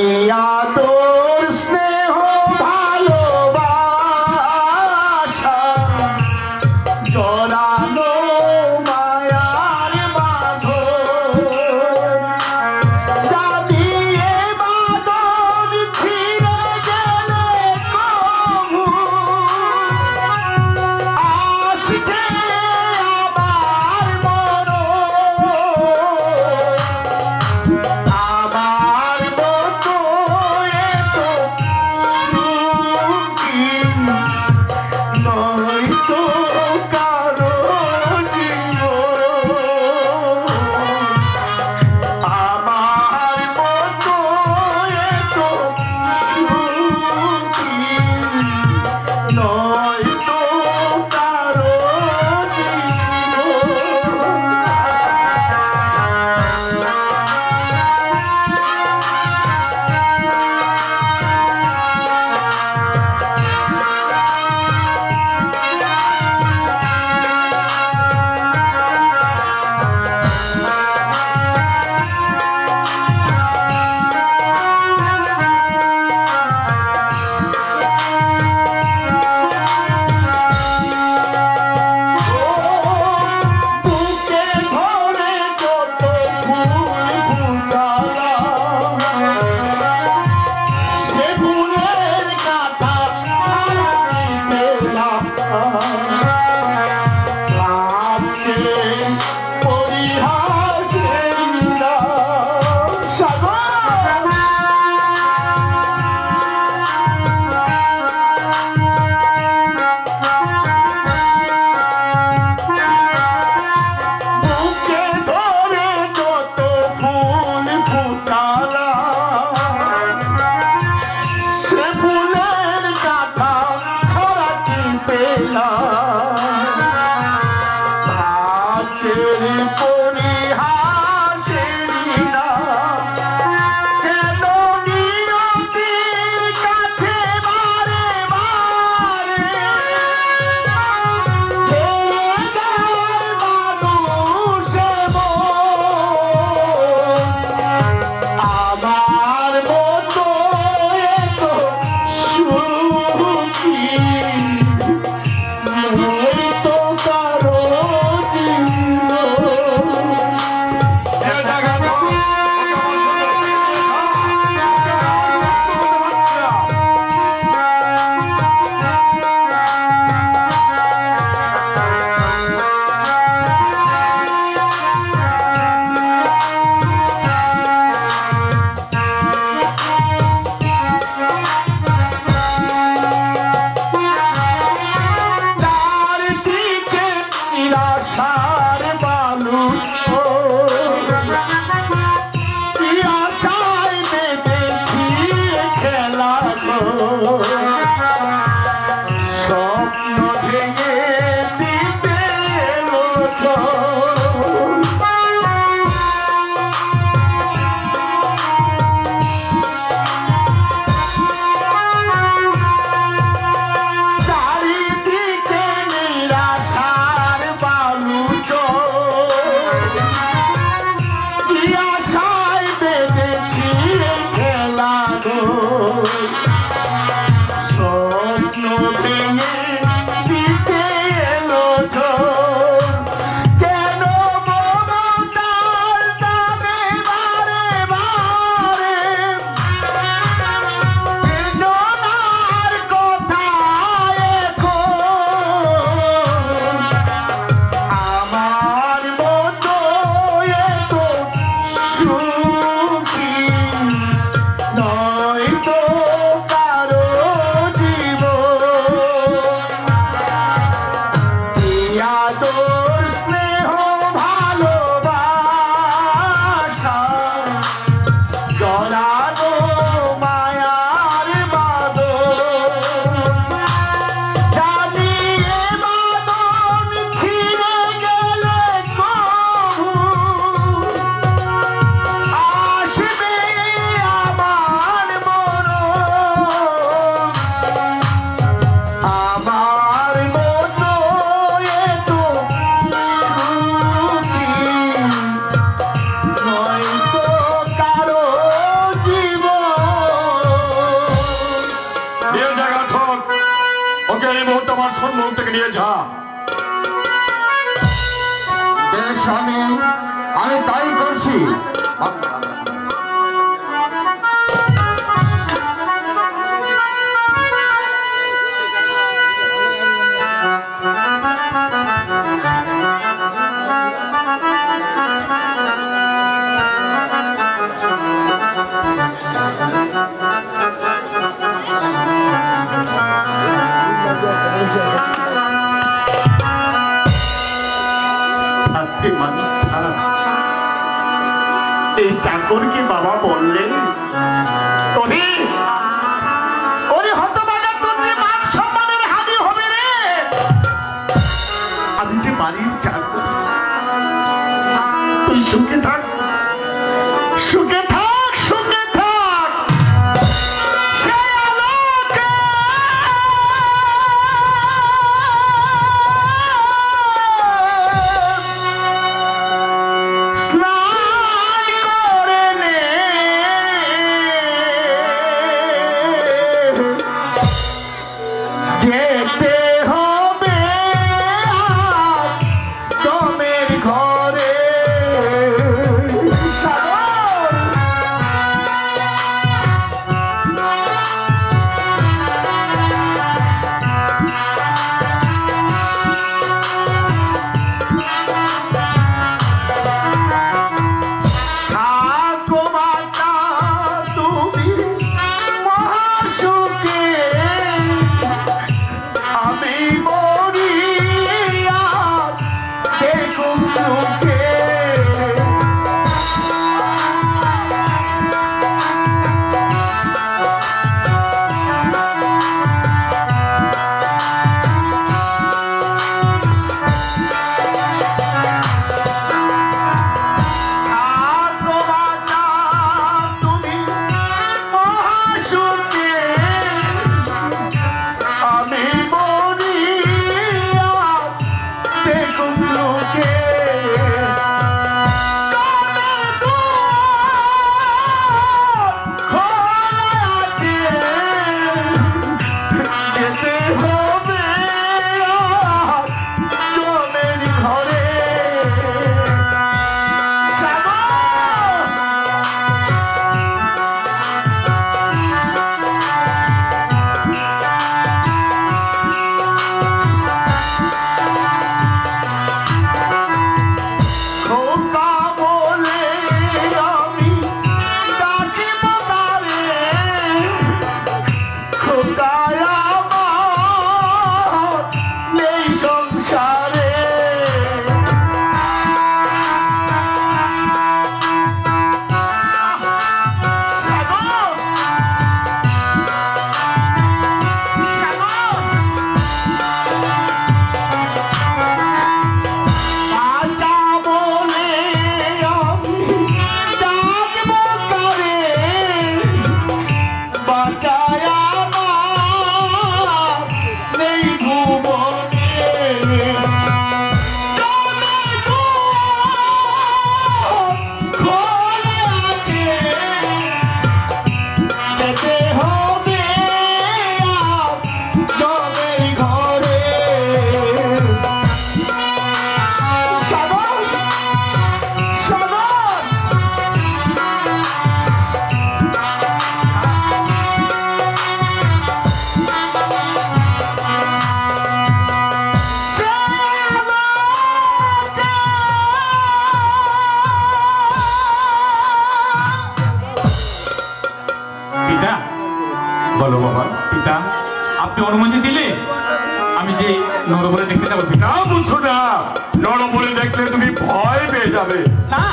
আদর স্নেহ ভালোবাসা জড়ানো মায়ার বাঁধন জানিয়ে বাঁধন ছিঁড়ে গেলে কবু আসছে আমার মরণ আমার মতো ওকে এই মুহূর্তে আমার সম্মুখ থেকে নিয়ে যা। বেশ, আমি তাই করছি। এই চাকরকে বাবা বললেন, আমি যে বাড়ির চাকর, তুই সুখে থাক, সুখে থাক, সুখে থাক। যেতে হবে জমের ঘরে। বলো বাবা। পিতা, আপনি অনুমতি দিলে আমি যে নরবরে দেখতে যাবো। পিতা, না বুঝছো না, নরবরে দেখলে তুমি ভয় পেয়ে যাবে। না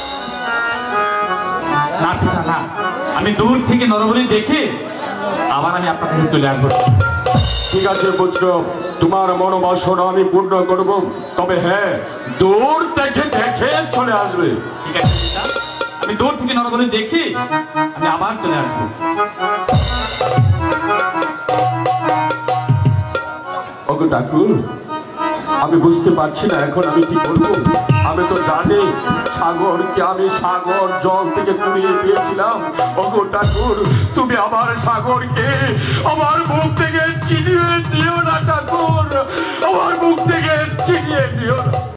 না পিতা, না, আমি দূর থেকে নরবলি দেখে আবার আমি আপনার কাছে চলে আসবো। ঠিক আছে পুত্র, তোমার মনোবাসনা আমি পূর্ণ করব, তবে হ্যাঁ দূর থেকে দেখে চলে আসবে। ঠিক আছে পিতা, আমি দূর থেকে নরবলি দেখে আমি আবার চলে আসবো। ওগো ঠাকুর, আমি বুঝতে পারছি না এখন আমি কি করবো। আমি তো জানি সাগরকে আমি সাগর জল থেকে কুড়িয়ে দিয়েছিলাম। ওগো ঠাকুর, তুমি আমার সাগরকে আমার মুখ থেকে ছিনিয়ে নিও না ঠাকুর, আমার মুখ থেকে ছিনিয়ে নিও না।